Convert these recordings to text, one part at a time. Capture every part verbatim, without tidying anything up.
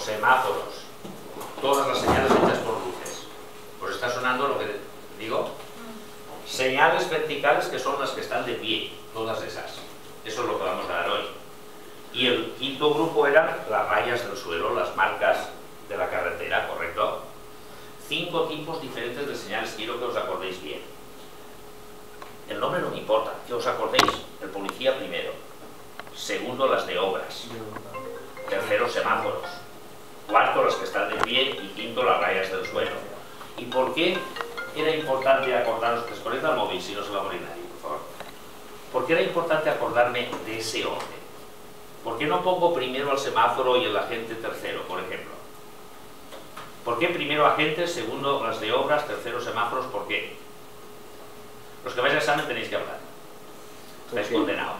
semáforos, todas las señales hechas por luces. ¿Os está sonando lo que digo? Señales verticales, que son las que están de pie, todas esas. Eso es lo que vamos a dar hoy. Y el quinto grupo eran las rayas del suelo, las marcas de la carretera, ¿correcto? Cinco tipos diferentes de señales, quiero que os acordéis bien. El nombre no me importa, que os acordéis. El policía primero. Segundo, las de obras. Tercero, semáforos. Cuarto, las que están de pie. Y quinto, las rayas del suelo. ¿Y por qué era importante acordarnos? Desconecta el móvil si no se va a morir nadie, por favor. ¿Por qué era importante acordarme de ese orden? ¿Por qué no pongo primero al semáforo y el agente tercero, por ejemplo? ¿Por qué primero agentes, segundo las de obras, tercero semáforos? ¿Por qué? Los que vais al examen tenéis que hablar. Estáis condenados.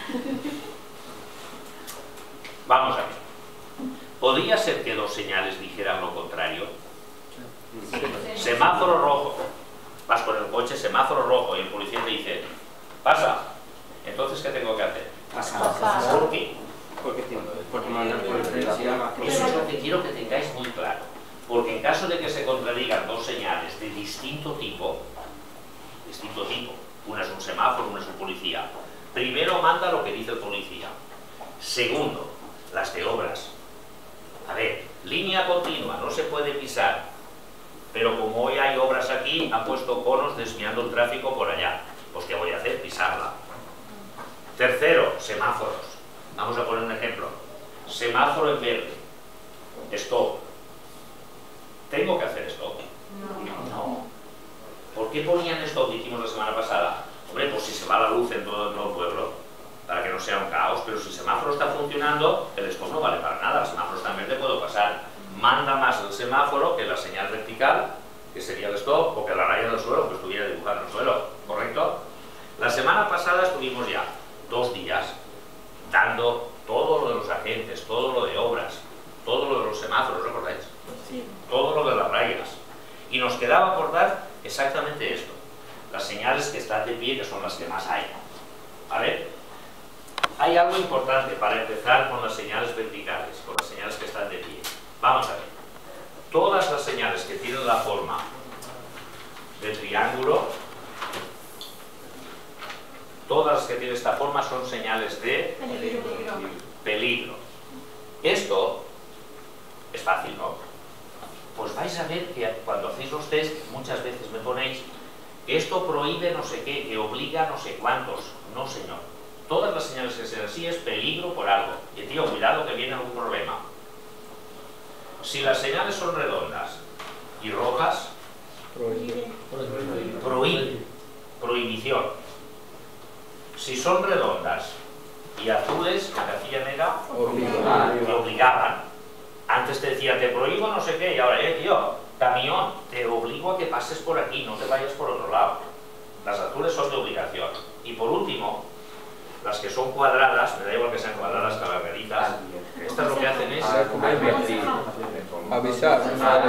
Vamos a ver. ¿Podría ser que dos señales dijeran lo contrario? Semáforo rojo. Vas con el coche, semáforo rojo, y el policía te dice, pasa. Entonces, ¿qué tengo que hacer? Pasar. ¿Por qué? Porque, porque no hay policía. Eso es lo que quiero que tengáis muy claro. Porque en caso de que se contradigan dos señales de distinto tipo, distinto tipo, una es un semáforo, una es un policía, primero manda lo que dice el policía. Segundo, las de obras. A ver, línea continua, no se puede pisar. Pero como hoy hay obras aquí, han puesto conos desviando el tráfico por allá. Pues ¿qué voy a hacer? Pisarla. Tercero, semáforos. Vamos a poner un ejemplo. Semáforo en verde. Stop. ¿Tengo que hacer stop? No. No. ¿Por qué ponían stop? Dijimos la semana pasada. Hombre, pues si se va la luz en todo, en todo el pueblo, para que no sea un caos. Pero si el semáforo está funcionando, el stop no vale para nada. El semáforo está en verde, puedo pasar. Manda más el semáforo que la señal vertical, que sería el stop, o que la raya del suelo, que estuviera dibujada en el suelo. ¿Correcto? La semana pasada estuvimos ya dos días dando todo lo de los agentes, todo lo de obras, todo lo de los semáforos, ¿recordáis? Sí. Todo lo de las rayas. Y nos quedaba por dar exactamente esto. Las señales que están de pie, que son las que más hay. ¿Vale? Hay algo importante para empezar con las señales verticales, con las señales que están de pie. Vamos a ver. Todas las señales que tienen la forma de triángulo, todas las que tienen esta forma son señales de peligro. peligro. Esto es fácil, ¿no? Pues vais a ver que cuando hacéis los test, muchas veces me ponéis que esto prohíbe no sé qué, que obliga no sé cuántos. No, señor. Todas las señales que sean así es peligro por algo. Y tío, cuidado que viene algún problema. Si las señales son redondas y rojas, prohíbe. Prohíbe. Prohibición. Si son redondas y azules, que hacían era te obligaban. Antes te decía, te prohíbo no sé qué, y ahora, eh, tío, camión, te obligo a que pases por aquí, no te vayas por otro lado. Las azules son de obligación. Y por último, las que son cuadradas, me da igual que sean cuadradas, calaveritas, estas lo que hacen es avisar.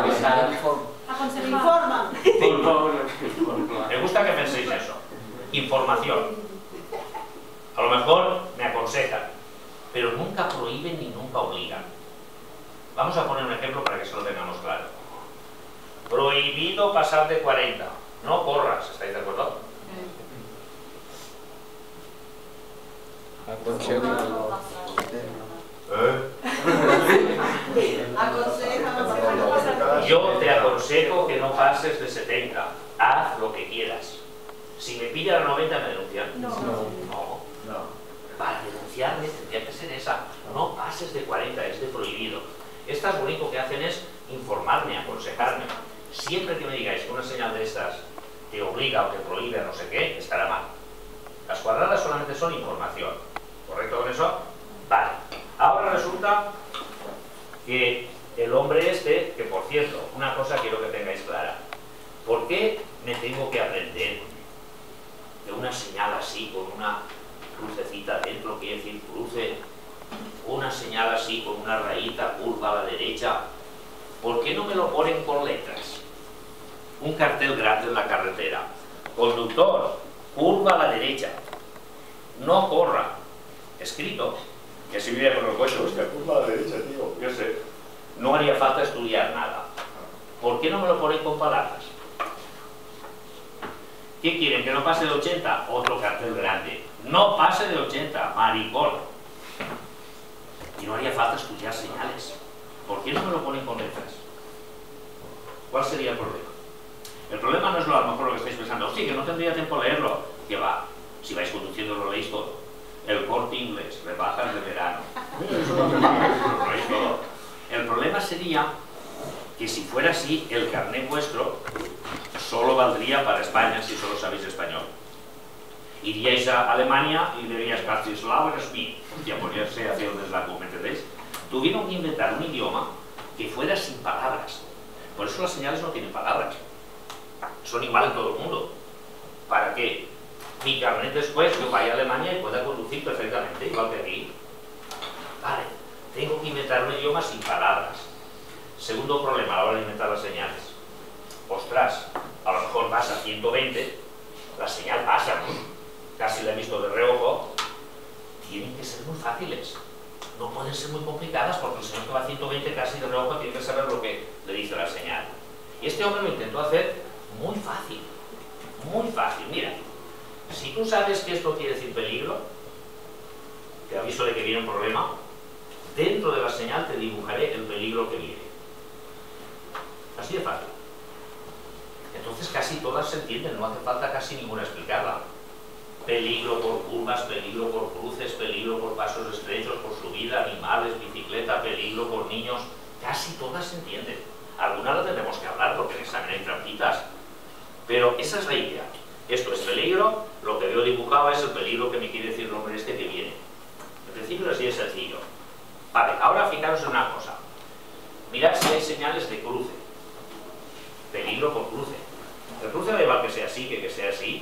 Informan. Me gusta que penséis eso. Información. A lo mejor me aconsejan, pero nunca prohíben ni nunca obligan. Vamos a poner un ejemplo para que se lo tengamos claro. Prohibido pasar de cuarenta. No corras, ¿estáis de acuerdo? Aconsejo. ¿Eh? Yo te aconsejo que no pases de setenta. Haz lo que quieras. Si me pillan a noventa, ¿me denuncian? No. No. No. Para denunciarme tendría que ser esa. No pases de cuarenta, es de prohibido. Estas lo único que hacen es informarme, aconsejarme. Siempre que me digáis que una señal de estas te obliga o te prohíbe no sé qué, estará mal. Las cuadradas solamente son información. ¿Correcto con eso? Vale. Ahora resulta que el hombre este, que por cierto, una cosa quiero que tengáis clara. ¿Por qué me tengo que aprender de una señal así, con una crucecita dentro, quiere decir cruce, una señal así, con una rayita curva a la derecha? ¿Por qué no me lo ponen con letras? Un cartel grande en la carretera. Conductor, curva a la derecha. No corra. Escrito. Que si viene con el coche, hostia, curva a la derecha, tío. Yo sé. no haría falta estudiar nada. ¿Por qué no me lo ponen con palabras? ¿Qué quieren? ¿Que no pase de ochenta? Otro cartel grande. No pase de ochenta, maricón. Y no haría falta estudiar señales. ¿Por qué no me lo ponen con letras? ¿Cuál sería el problema? El problema no es lo, a lo mejor lo que estáis pensando. Sí, que no tendría tiempo a leerlo. Que va, si vais conduciendo lo leéis todo. El Corte Inglés, rebajas de verano. Lo leéis todo. El problema sería que si fuera así, el carnet vuestro solo valdría para España si solo sabéis español. Iríais a Alemania y diríais Bratislava Smith, y a ponerse hacia donde es la ¿me entendéis? Tuvieron que inventar un idioma que fuera sin palabras. Por eso las señales no tienen palabras. Son igual en todo el mundo. ¿Para qué? Mi carnet después yo vaya a Alemania y pueda conducir perfectamente, igual que aquí. Vale, tengo que inventar un idioma sin palabras. Segundo problema a la hora de inventar las señales. Ostras, a lo mejor vas a ciento veinte, la señal pasa, casi la he visto de reojo. Tienen que ser muy fáciles. No pueden ser muy complicadas porque el señor que va a ciento veinte casi de reojo tiene que saber lo que le dice la señal. Y este hombre lo intentó hacer muy fácil. Muy fácil. Mira, si tú sabes que esto quiere decir peligro, te aviso de que viene un problema, dentro de la señal te dibujaré el peligro que viene. Así de fácil. Entonces casi todas se entienden, no hace falta casi ninguna explicarla. Peligro por curvas, peligro por cruces, peligro por pasos estrechos, por subida, animales, bicicleta, peligro por niños. Casi todas se entienden. Algunas las tenemos que hablar porque en examen hay trampitas. Pero esa es la idea. Esto es peligro, lo que veo dibujado es el peligro que me quiere decir el hombre este que viene. En principio así de sencillo. Vale, ahora fijaros en una cosa. Mirad si hay señales de cruce. Peligro por cruce. El cruce da igual que sea así, que que sea así,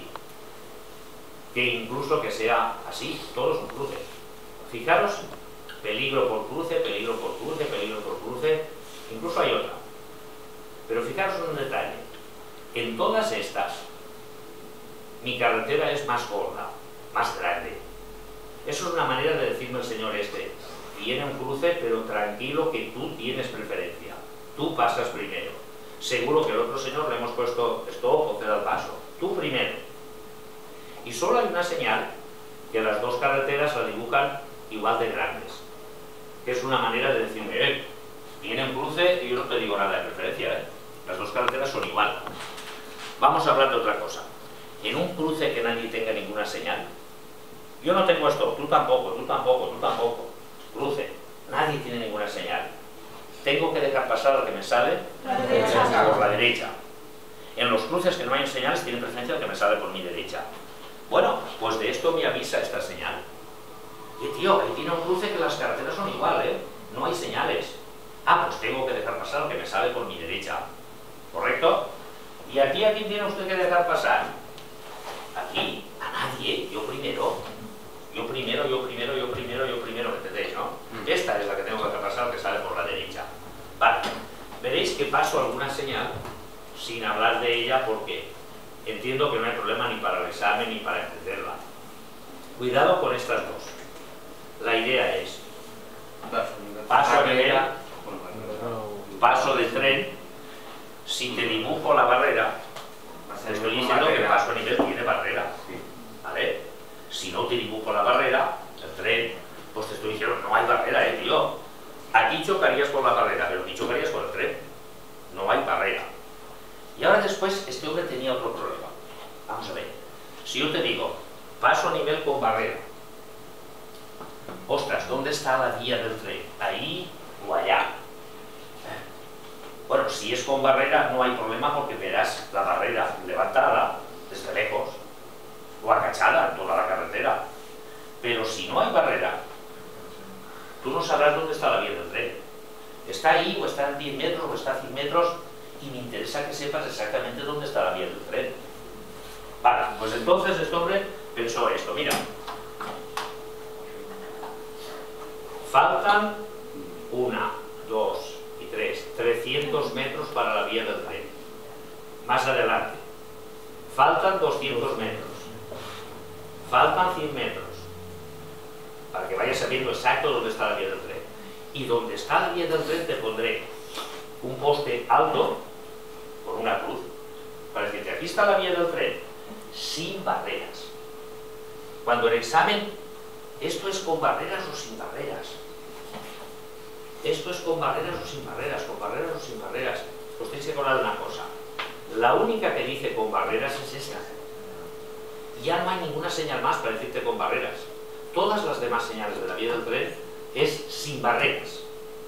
que incluso que sea así, todos son cruces. Fijaros, peligro por cruce, peligro por cruce, peligro por cruce, incluso hay otra. Pero fijaros en un detalle. En todas estas, mi carretera es más gorda, más grande. Eso es una manera de decirme el señor este. Viene un cruce, pero tranquilo que tú tienes preferencia. Tú pasas primero. Seguro que el otro señor le hemos puesto stop o ceda al paso. Tú primero. Y solo hay una señal que las dos carreteras la dibujan igual de grandes. Que es una manera de decirme, eh, viene un cruce y yo no te digo nada de preferencia, ¿eh? Las dos carreteras son igual. Vamos a hablar de otra cosa. En un cruce que nadie tenga ninguna señal, yo no tengo stop, tú tampoco, tú tampoco, tú tampoco. Cruce, nadie tiene ninguna señal. Tengo que dejar pasar al que me sale la derecha. por la derecha. En los cruces que no hay señales tienen preferencia al que me sale por mi derecha. Bueno, pues de esto me avisa esta señal. Y tío, ahí tiene un cruce que las carreteras son igual, ¿eh? No hay señales. Ah, pues tengo que dejar pasar al que me sale por mi derecha. ¿Correcto? ¿Y aquí a quién tiene usted que dejar pasar? Aquí, a nadie, yo primero. Yo primero, yo primero, yo primero, yo primero, ¿me entendéis, no? Esta es la que tengo que dejar pasar, que sale por la derecha. Vale, veréis que paso alguna señal sin hablar de ella porque entiendo que no hay problema ni para el examen ni para entenderla. Cuidado con estas dos. La idea es paso a nivel, paso de tren. Si te dibujo la barrera, te estoy diciendo que paso a nivel tiene barrera. ¿Vale? Si no te dibujo la barrera, el tren, pues te estoy diciendo, no hay barrera, eh, tío. Aquí chocarías con la barrera, pero aquí chocarías con el tren. No hay barrera. Y ahora después, este hombre tenía otro problema. Vamos a ver. Si yo te digo, paso a nivel con barrera. Ostras, ¿dónde está la vía del tren? ¿Ahí o allá? Bueno, si es con barrera no hay problema porque verás la barrera levantada desde lejos o agachada en toda la carretera. Pero si no hay barrera, tú no sabrás dónde está la vía del tren. Está ahí o está en diez metros o está a cien metros y me interesa que sepas exactamente dónde está la vía del tren. Vale, pues entonces este hombre pensó esto, mira. Faltan una, dos y tres, trescientos metros para la vía del tren. Más adelante. Faltan doscientos metros. Faltan cien metros. Para que vayas sabiendo exacto dónde está la vía del tren. Y donde está la vía del tren te pondré un poste alto con una cruz para decirte, aquí está la vía del tren, sin barreras. Cuando el examen, esto es con barreras o sin barreras. Esto es con barreras o sin barreras, con barreras o sin barreras. Os tenéis que acordar de una cosa. La única que dice con barreras es esta. Ya no hay ninguna señal más para decirte con barreras. Todas las demás señales de la vía del tren es sin barreras.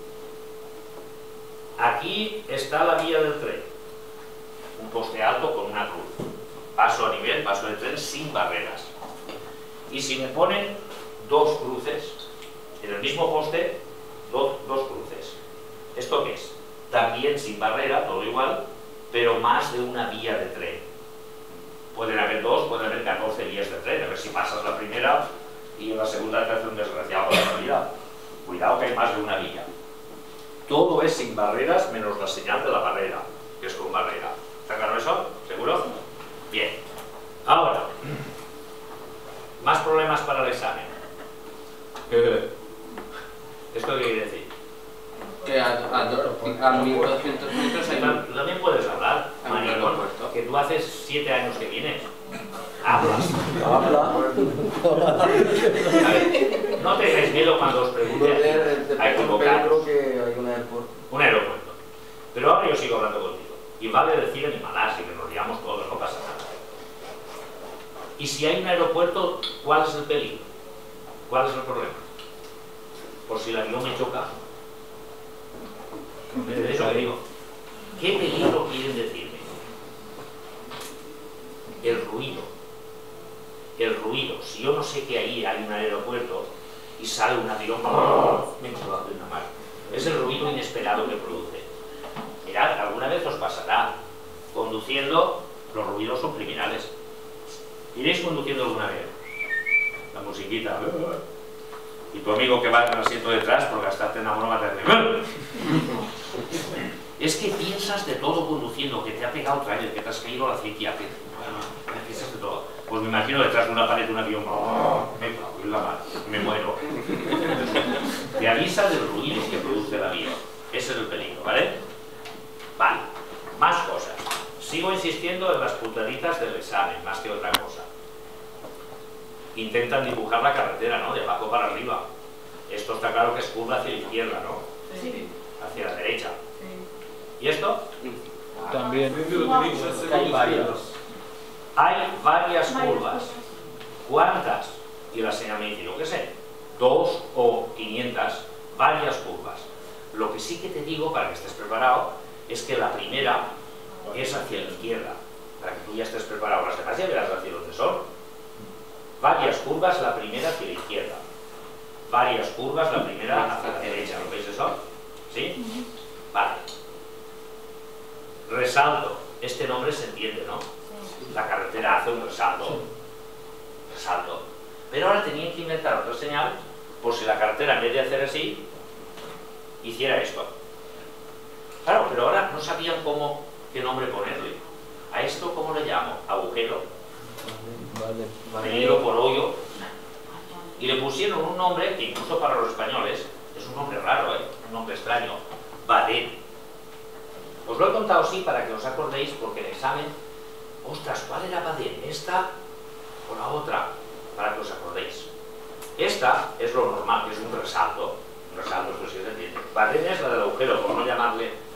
Aquí está la vía del tren. Un poste alto con una cruz. Paso a nivel, paso de tren sin barreras. Y si me ponen dos cruces, en el mismo poste, dos, dos cruces. ¿Esto qué es? También sin barrera, todo igual, pero más de una vía de tren. Pueden haber dos, pueden haber catorce vías de tren. A ver si pasas la primera y en la segunda te hace un desgraciado por la salida. Cuidado que hay más de una vía. Todo es sin barreras menos la señal de la barrera, que es con barrera. ¿Está claro eso? ¿Seguro? Bien. Ahora, más problemas para el examen. ¿Esto qué quiere decir? Que a, a, a mil doscientos metros hay un... Tú también puedes hablar, Hay un maricón, aeropuerto. que tú haces siete años que vienes. Hablas. Habla. A ver, no tengáis miedo cuando os pregunten a equivocar. Creo que hay un aeropuerto. Un aeropuerto. Pero ahora yo sigo hablando contigo. Y vale decir en Himalaya, que nos liamos todos, no pasa nada. Y si hay un aeropuerto, ¿cuál es el peligro? ¿Cuál es el problema? Por si el avión me choca. De eso que digo. ¿Qué peligro quieren decirme? El ruido. El ruido. Si yo no sé que ahí hay un aeropuerto y sale un avión, me cago en la mar. Es el ruido inesperado que produce. Mirad, alguna vez os pasará. Conduciendo, los ruidos son criminales. ¿Iréis conduciendo alguna vez? La musiquita. Y tu amigo que va en el asiento detrás por gastarte en la monómata de... Es que piensas de todo conduciendo, que te ha pegado otra vez, que te has caído a la acequia, que piensas de todo. Pues me imagino detrás de una pared de un avión, me cago en la mar, me muero. Te avisa del ruido que produce el avión. Ese es el peligro, ¿vale? Vale, más cosas. Sigo insistiendo en las puntaditas del examen, más que otra cosa. Intentan dibujar la carretera, ¿no? De abajo para arriba. Esto está claro que es curva hacia la izquierda, ¿no? Sí. Hacia la derecha. ¿Y esto? También. Hay varios. Hay varias curvas. ¿Cuántas? Y la señal me dice, yo qué sé, dos o quinientas, varias curvas. Lo que sí que te digo, para que estés preparado, es que la primera es hacia la izquierda, para que tú ya estés preparado. Las demás ya verás hacia dónde son. Varias curvas, la primera hacia la izquierda. Varias curvas, la primera hacia la derecha. ¿Lo veis eso? ¿Sí? Vale. Resalto. Este nombre se entiende, ¿no? La carretera hace un resalto. Resalto. Pero ahora tenían que inventar otra señal por si la carretera, en vez de hacer así, hiciera esto. Claro, pero ahora no sabían cómo, qué nombre ponerle. ¿A esto cómo le llamo? Agujero. Peligro por hoyo. Y le pusieron un nombre que incluso para los españoles es un nombre raro, ¿eh? Un nombre extraño. Badén. Os lo he contado así para que os acordéis, porque en el examen, ostras, ¿cuál era Badén? ¿Esta o la otra? Para que os acordéis. Esta es lo normal, que es un resalto. Un resalto, esto sí se entiende. Badén es la del agujero, por no llamarle